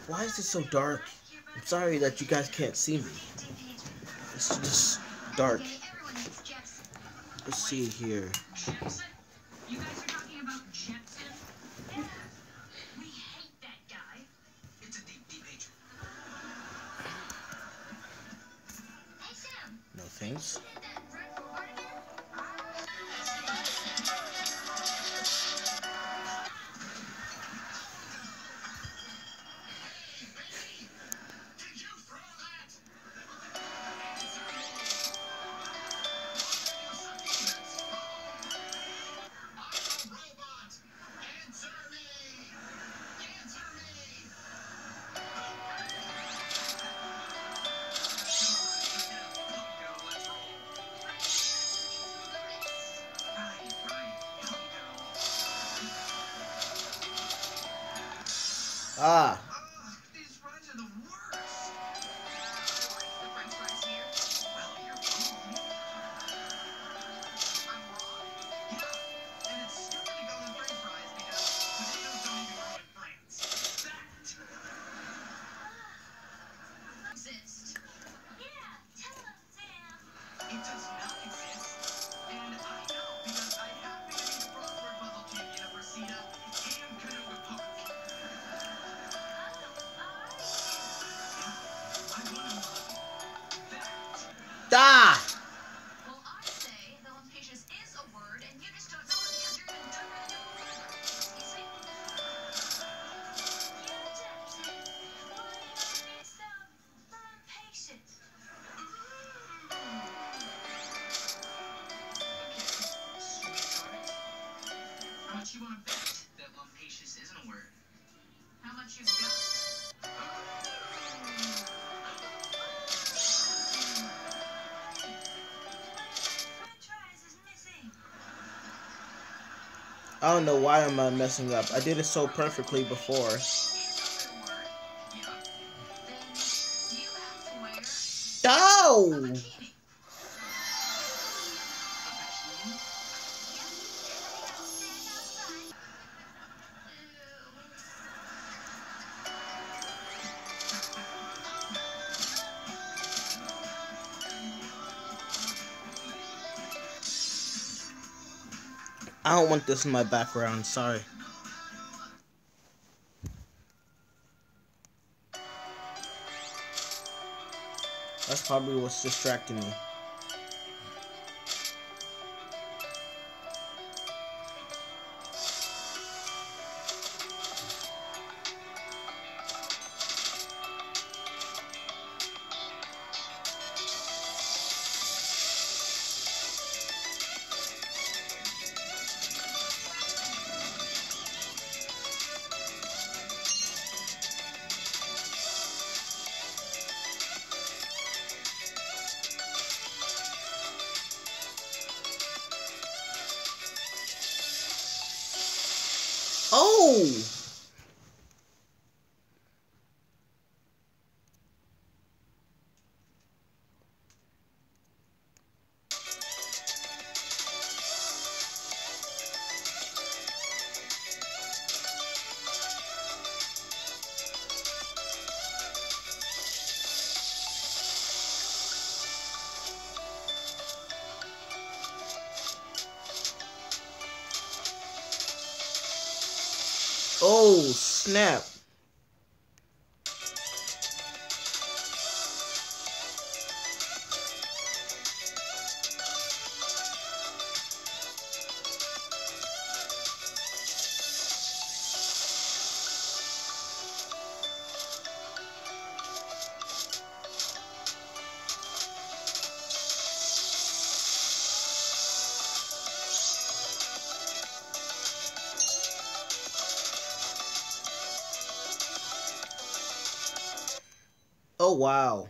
Why is it so dark? I'm sorry that you guys can't see me. It's just dark. Let's see here. Jepsen? You guys are talking about Jepsen? Yeah. We hate that guy. It's a deep hatred. Hey, Sam. No thanks. Ah. These fries are the worst. I like the french fries here. Well, you're wrong. I'm wrong? Yeah. And it's stupid to call them french fries because potatoes don't even grow in France. That exist. Yeah, tell us, Sam. It does not exist. And I know because I have been the crossword puzzle champion of Reseda and Canoga Park. Ah. Well, I say the Lampatius is a word, and you just don't know it because you're even dumber than your brother. Excuse me? Yeah, Jepsen. Why are you so Lampatius? Okay, sweetheart. How much you want to bet that Lampatius isn't a word? How much you got? I don't know why am I messing up. I did it so perfectly before. No! I don't want this in my background, sorry. That's probably what's distracting me. Oh! Oh, snap. Oh, wow.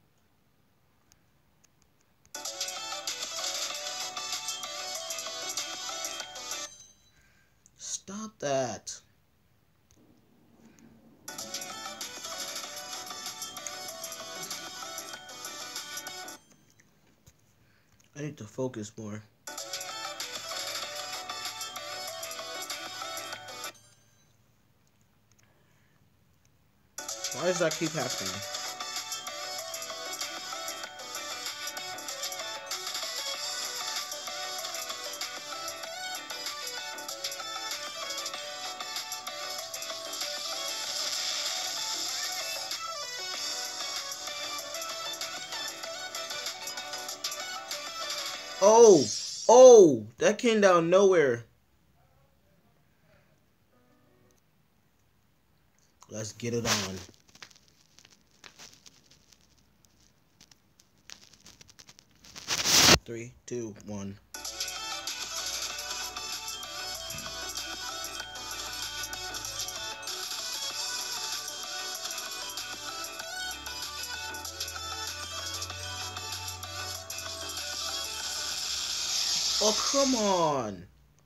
Stop that. I need to focus more. Why does that keep happening? Oh! Oh! That came down nowhere. Let's get it on. Three, two, one. Oh, come on.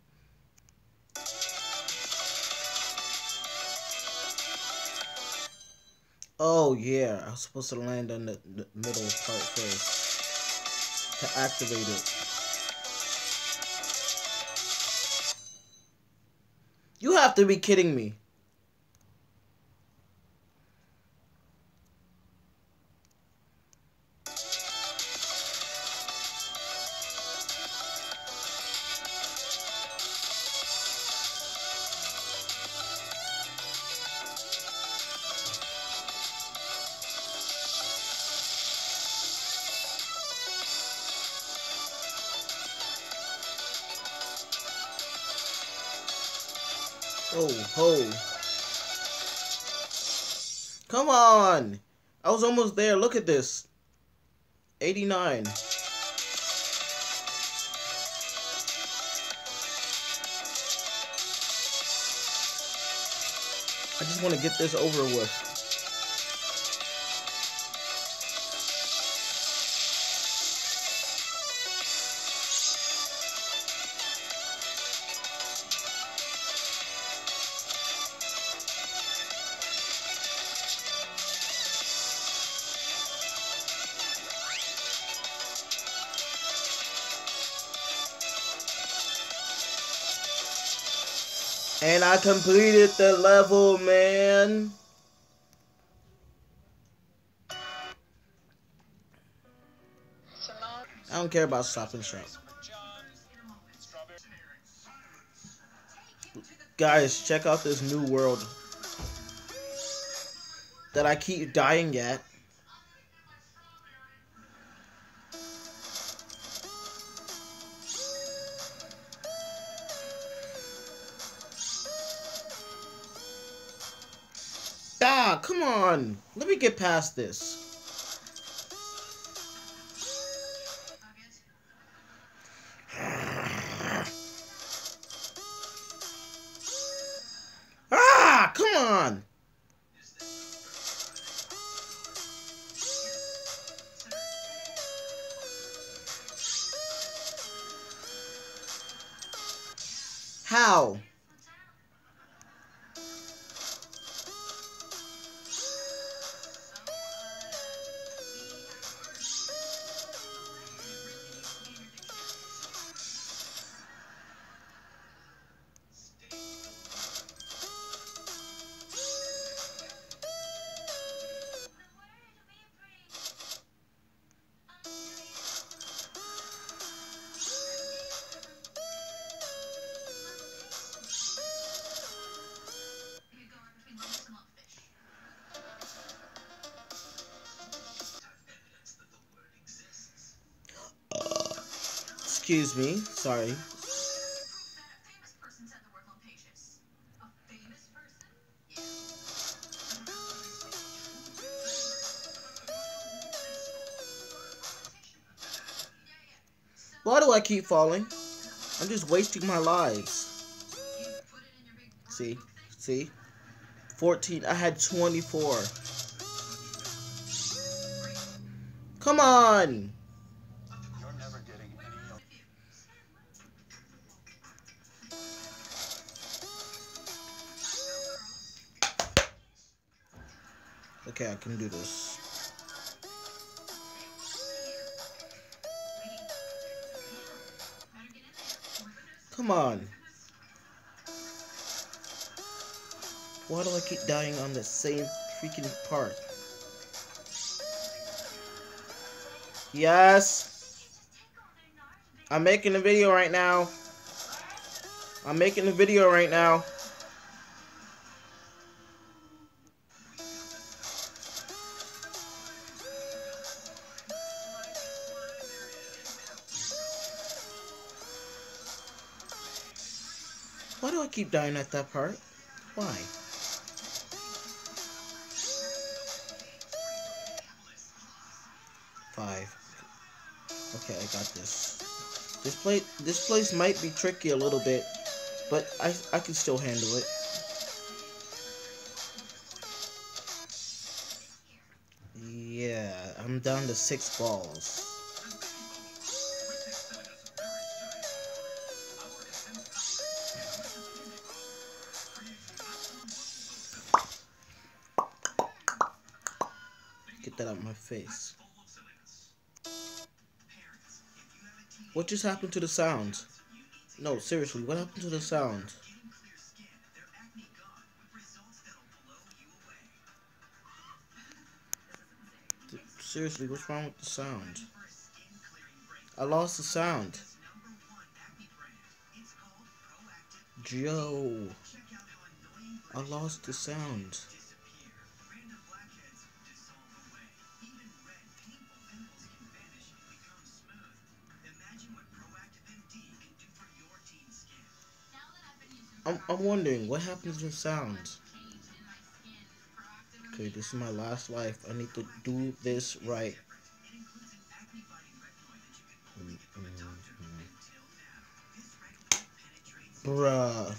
Oh, yeah. I was supposed to land on the middle part first to activate it. You have to be kidding me. Oh, ho. Come on. I was almost there. Look at this. 89. I just want to get this over with. And I completed the level, man. I don't care about Stop and Shop. Guys, check out this new world that I keep dying at. Ah, come on. Let me get past this. Ah, come on. How? Excuse me. Sorry. Why do I keep falling? I'm just wasting my lives. See? See? 14. I had 24. Come on! Okay, I can do this. Come on. Why do I keep dying on the same freaking part. Yes. I'm making a video right now. I'm making a video right now. Why do I keep dying at that part? Why? Five. Okay, I got this. This place might be tricky a little bit, but I can still handle it. Yeah, I'm down to 6 balls. Get that out of my face. What just happened to the sound? No, seriously, what happened to the sound? Seriously, what's wrong with the sound? I lost the sound. Joe, I lost the sound. I'm wondering what happens to the sound. Okay, this is my last life. I need to do this right. Bruh.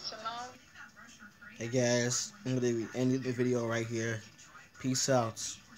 Hey guys, I'm gonna be ending the video right here. Peace out.